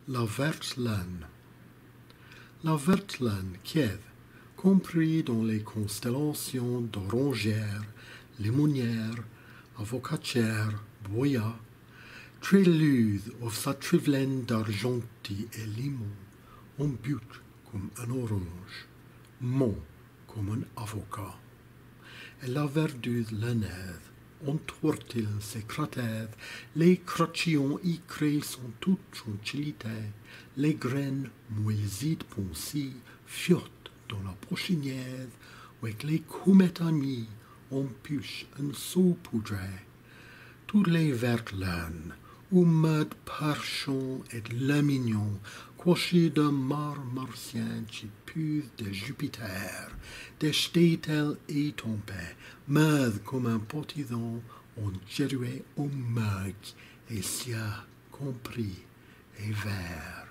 La verte laine. La verte laine quiève, compris dans les constellations d'orangères, limonières, avocatières, boya, trélude of sa trivelaine d'argentis et limon, en but comme un orange, mon comme un avocat. Et la verdure lainève, entoure-t-il ses cratères, les crotillons y créent son toute tranquillité, les graines moisides pensives furent dans la pochinière, avec les comètes amies empuchent un saupoudré. Toutes les vertes laines, où mode parchant et lamignon, coiffés de mar martien qui puent de Jupiter, des stétels étompés, meurent comme un potiron en jerué au mug, et sia compris et vert.